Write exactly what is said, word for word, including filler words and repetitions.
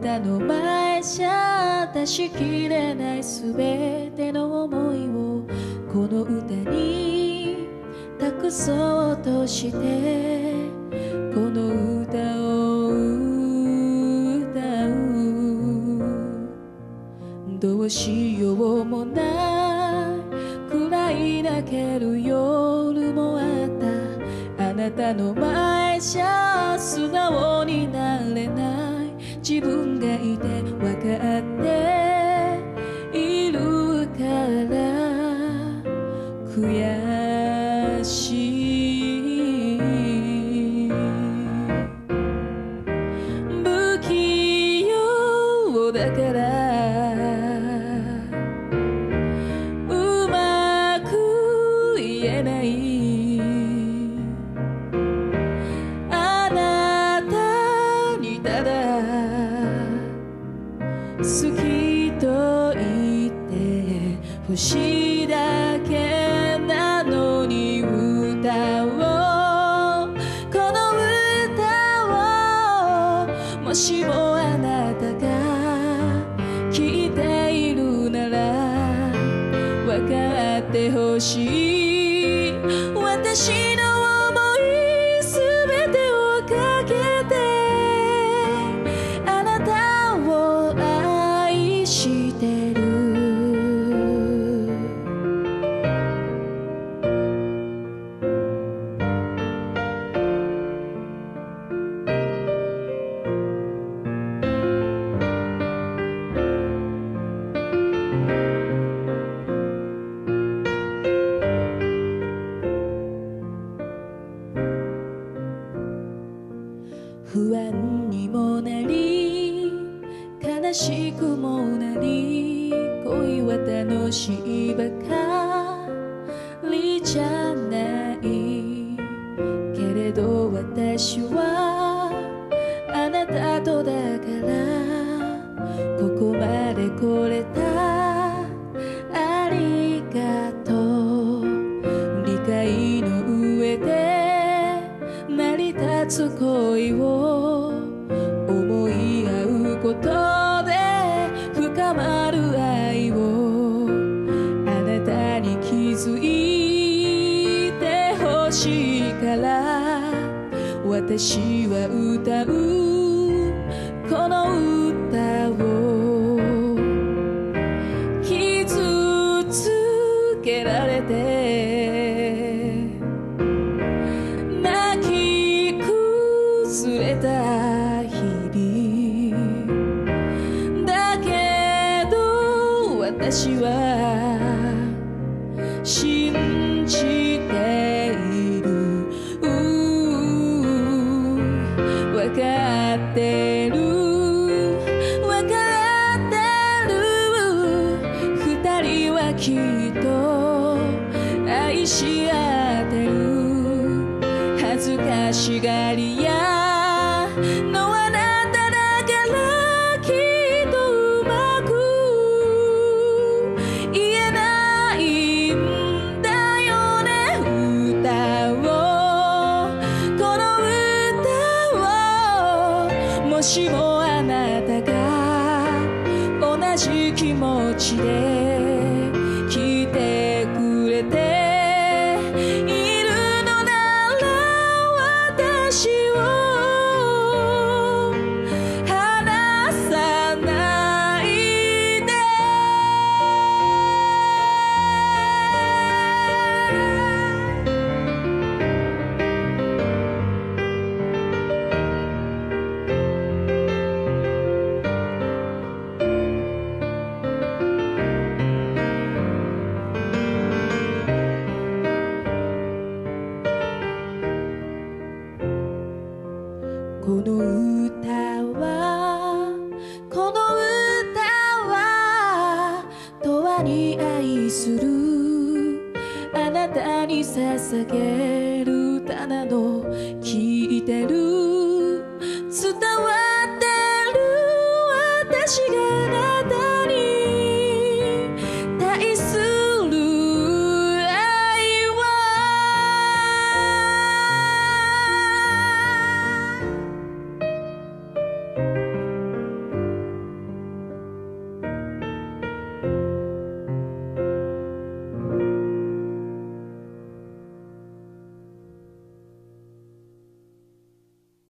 たの前じゃ出し切れないすべての想いをこの歌に託そうとしてこの歌を歌う。どうしようもないくらい泣ける夜もあったあなたの前じゃ素直になれない自分がいて分かっているから悔しい。不器用だからうまく言えないあなたにただ好きと言って欲しいだけなのに歌をこの歌をもしもあなたが聞いているなら分かって欲しい私の想いすべてをかけてあなたを愛してる。不安にもなり悲しくもなり恋は楽しいばかりじゃないけれど私はあなたとだからここまで来れたありがとう理解の上で成り立つ恋を思い合うことで深まる愛をあなたに気づいてほしいから私は歌うこの歌を傷つけられて泣き崩れた日々だけど私は信じている分かってる分かってる二人はきっと愛し合ってる恥ずかしがりやのあなただからきっとうまく言えないんだよね歌をこの歌をもしもあなたが同じ気持ちで聞いてくれてこの歌はこの歌は永遠に愛するあなたに捧げる歌なの聞いてる